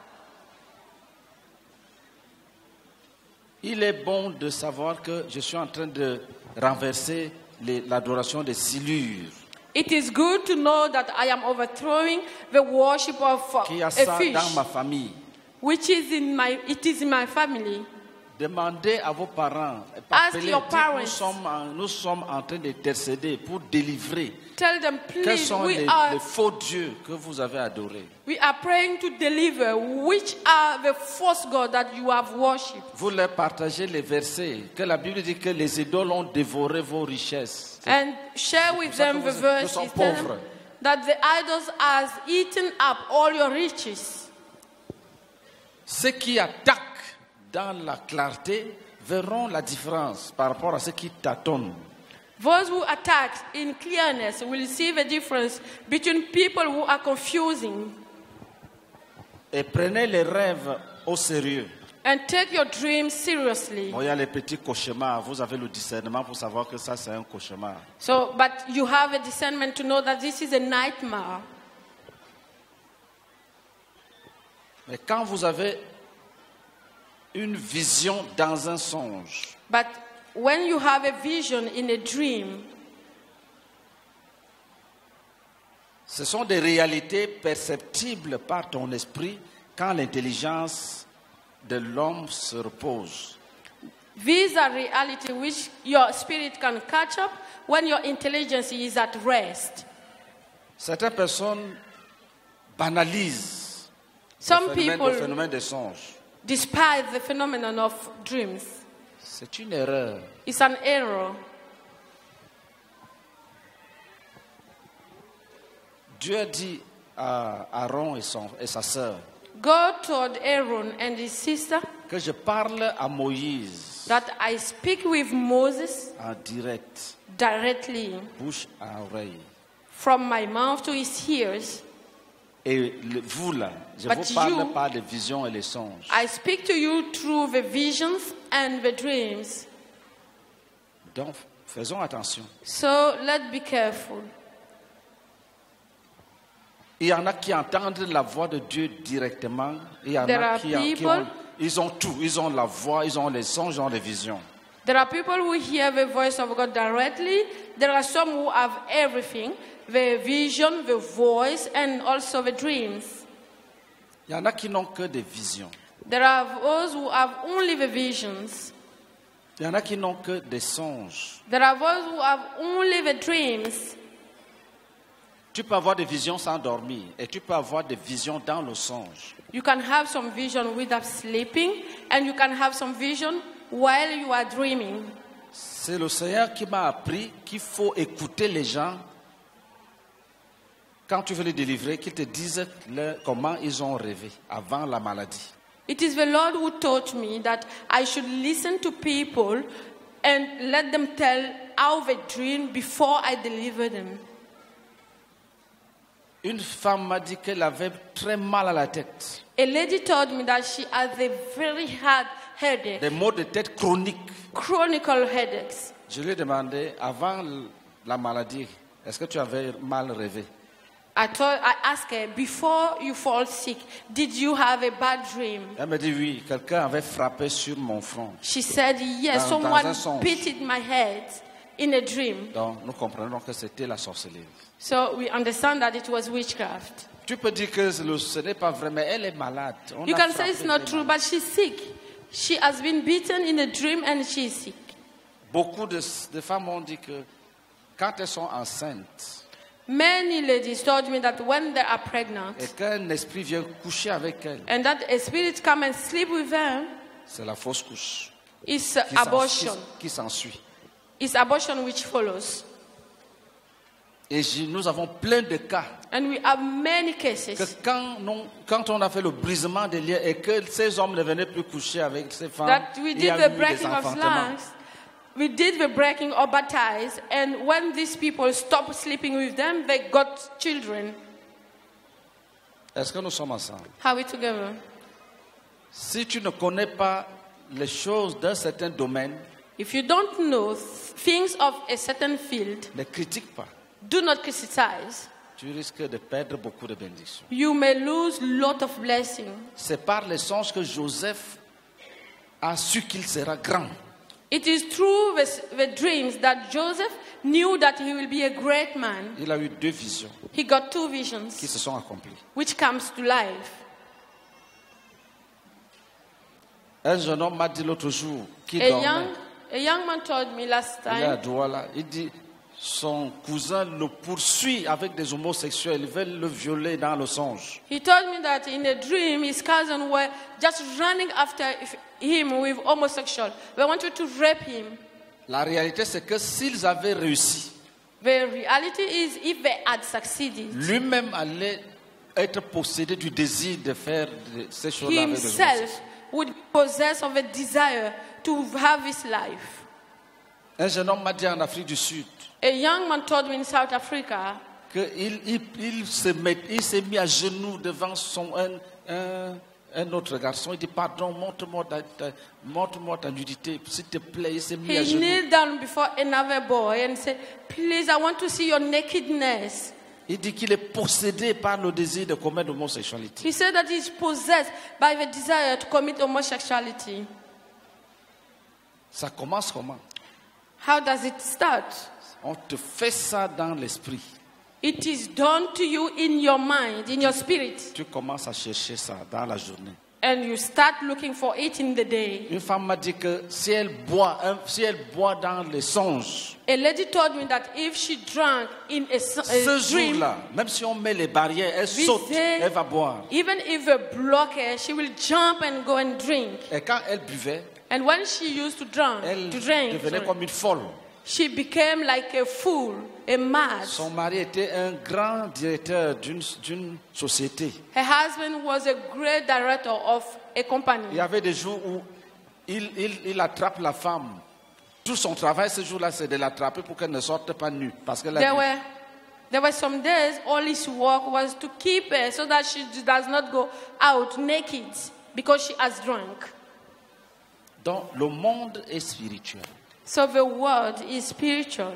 Il est bon de savoir que je suis en train de renverser les- l'adoration des silures. It is good to know that I am overthrowing the worship of uh, Qu'il y a a ça fish, dans ma famille. which is in my, it is in my family. Demandez à vos parents, Ask appelez, your dites, parents. nous, sommes en, nous sommes en train d'intercéder pour délivrer. Tell them, Quels please, sont we les, are, les faux dieux que vous avez adorés? we are praying to deliver. Which are the false gods that you have worshipped? Vous leur partagez les versets que la Bible dit que les idoles ont dévoré vos richesses. And share with ça que them vous the êtes- verse nous sommes is telling pauvres. that the idols has eaten up all your riches. Ceux qui attaquent dans la clarté verront la différence par rapport à ceux qui tâtonnent. Those who attack in clearness will see the difference between people who are confusing. Et prenez les rêves au sérieux. And take your dreams seriously. Bon, il y a les petits cauchemars. Vous avez le discernement pour savoir que ça, c'est un cauchemar. So, but you have a discernment to know that this is a nightmare. Mais quand vous avez une vision dans un songe, But when you have a vision in a dream, ce sont des réalités perceptibles par ton esprit quand l'intelligence de l'homme se repose. these are reality which your spirit can catch up when your intelligence is at rest. Certaines personnes banalisent Some le phénomène, le people phénomène des songes. despise the phenomenon of dreams. C'est une erreur. It's an error. Dieu a dit à Aaron et, son, et sa sœur God told Aaron and his sister que je parle à Moïse that I speak with Moses en direct, directly bouche à oreille. from my mouth to his ears. Et le- vous là, je But vous parle you- par les visions et les songes. I speak to you through the visions and the dreams. Donc, faisons attention. So let's be careful. Il y en a qui entendent la voix de Dieu directement. Il y en There a are qui, qui people- ont, ils ont tout. Ils ont la voix, ils ont les songes, ils ont les visions. There are people who hear the voice of God directly. There are some who have everything, the vision, the voice, and also the dreams. Il y en a qui n'ont que des visions. There are those who have only the visions. Il y en a qui n'ont que des songes. There are those who have only the dreams. Tu peux avoir des visions sans dormir et tu peux avoir des visions dans le songe. You can have some vision without sleeping, and you can have some vision while you are dreaming. C'est le Seigneur qui m'a appris qu'il faut écouter les gens quand tu veux les délivrer, qu'ils te disent le- comment ils ont rêvé avant la maladie. It is the Lord who taught me that I should listen to people and let them tell how they dream before I deliver them. Une femme m'a dit qu'elle avait très mal à la tête, A lady told me that she has a very hard headache, des maux de tête chroniques. chronic headaches. Je lui ai demandé, avant la maladie, est-ce que tu avais mal rêvé? I told, I asked her, before you fall sick, did you have a bad dream? Elle m'a dit oui, quelqu'un avait frappé sur mon front. She said, yes, Dans- dans someone un songe. beat my head in a dream. Donc nous comprenons que c'était la sorcellerie. So we understand that it was witchcraft. Tu peux dire que le- ce n'est pas vrai, mais elle est malade. On You a can say frappé, it's elle not est true, malade. but she's sick. She has been beaten in a dream and she is sick. Beaucoup de, de femmes ont dit que quand elles sont enceintes Many ladies told me that when they are pregnant et qu'un esprit vient coucher avec elles, and that a spirit come and sleep with them, c'est la fausse couche it's qui s'en- abortion. qui- qui s'ensuit. It's abortion which follows. Et j'ai- nous avons plein de cas And we have many que cases quand, non- quand on a fait le brisement des liens et que ces hommes ne venaient plus coucher avec ces femmes, that we il y a did the eu des breaking of enfantements. lungs. We did the breaking or baptize, and when these people stopped sleeping with them, they got children. Est-ce que nous sommes ensemble? Are we together? Si tu ne connais pas les choses d'un certain domaine, If you don't know th- things of a certain field, ne critique pas. do not criticize. Tu risques de perdre beaucoup de bénédictions. You may lose lot of blessing. C'est par les songes que Joseph a su qu'il sera grand. It is through the, the dreams that Joseph knew that he will be a great man. Il a eu deux visions He got two qui visions, se sont accomplies. which comes to life. Un jeune homme m'a dit l'autre jour qu'il A dormait. young, a young man told me last Il est à time Douala. Il dit son cousin le poursuit avec des homosexuels. Ils veulent le violer dans le songe. He told me that in a dream, his cousin were just running after if- him with homosexual. They wanted to rape him. La réalité, c'est que s'ils avaient réussi, The reality is, if they had succeeded, lui-même allait être possédé du désir de faire de- ces he choses-là avec des homosexuels. himself would be possessed of a desire to have his life. Un jeune homme m'a dit en Afrique du Sud A young man told me in South Africa qu'il il, il se met- il s'est mis à genoux devant son, un, un- un autre garçon. Il dit, pardon, montre-moi ta, ta- montre-moi ta nudité, s'il te plaît. Il s'est mis à he genoux. kneeled down before another boy and said, "Please, I want to see your nakedness." Il dit qu'il est possédé par le désir de commettre l'homosexualité. He said that he's possessed by the desire to commit homosexuality. Ça commence comment? How does it start? On te fait ça dans l'esprit. It is done to you in your mind, in your spirit, Tu commences à chercher ça dans la journée. and you start looking for it in the day. Une femme m'a dit que si elle boit, hein, si elle boit dans les songes, A lady told me that if she drank in a, s- a ce dream, jour-là, même si on met les barrières, elle we saute, say- elle va boire. even if they block her, she will jump and go and drink. Et quand elle buvait, And when she used to drink, elle to drink, devenait sorry, comme une folle. she became like a fool, a mad. Son mari était un grand directeur d'une d'une société. Her husband was a great director of a Il y company. avait des jours où il, il, il attrape la femme. Tout son travail ce jour-là, c'est de l'attraper pour qu'elle ne sorte pas nue. Parce qu'elle a There bu. were, there were some days all his work was to keep her so that she does not go out naked because she has drunk. Donc, le monde est spirituel. So the world is spiritual.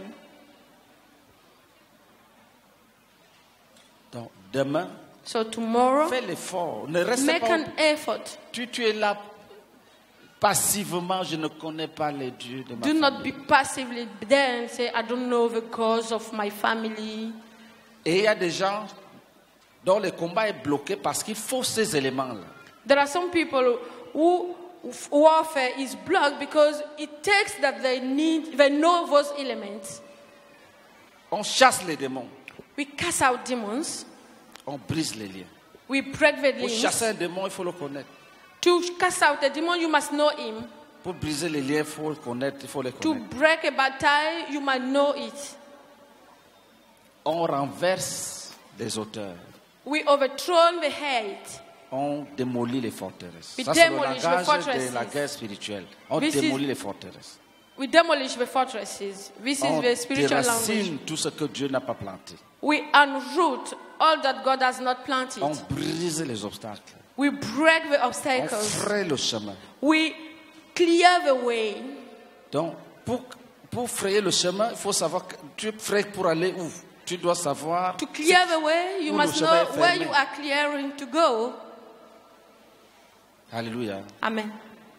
Donc, demain, So tomorrow, fais l'effort. Ne reste make pas. an effort. Tu, tu es là passivement. Je ne connais pas les dieux de ma Do not famille. be passively there and say, I don't know the cause of my family. Et il y a des gens dont le combat est bloqué parce qu'il faut ces éléments-là. There are some people who warfare is blocked because it takes that they need, they know those elements. On chasse les démons. We cast out demons. On brise les liens. We break the Pour chasser links. un démon, il faut le connaître. To cast out a demon, you must know him. Pour briser les liens, il faut le connaître. Il faut les To connaître. break a bad tie, you must know it. On renverse les auteurs. We overthrow the hate. On démolit les forteresses. We Ça, c'est le demolish the langage de fortresses. la guerre spirituelle. On This is- démolit les forteresses. We demolish the fortresses. This On is the spiritual language. déracine tout ce que Dieu n'a pas planté. We unroot all that God has not planted. On brise les obstacles. We break the On obstacles. fraye le chemin. We clear the way. Donc, pour, pour frayer le chemin, il faut savoir que tu frayes pour aller où. Tu dois savoir. To clear the way, you Où le must chemin know est where fermé. you are clearing to go. Alléluia. Amen.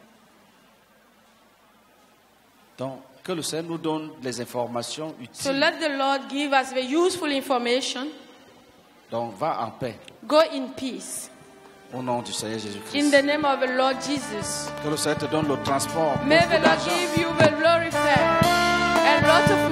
Donc, que le Seigneur nous donne les informations So utiles let the Lord give us the useful information Donc va en paix. Go in peace. Au nom du Seigneur Jésus-Christ. In the name of the Lord Jesus. Que le Seigneur te donne le transport. May the Lord give you the glory fare and lots of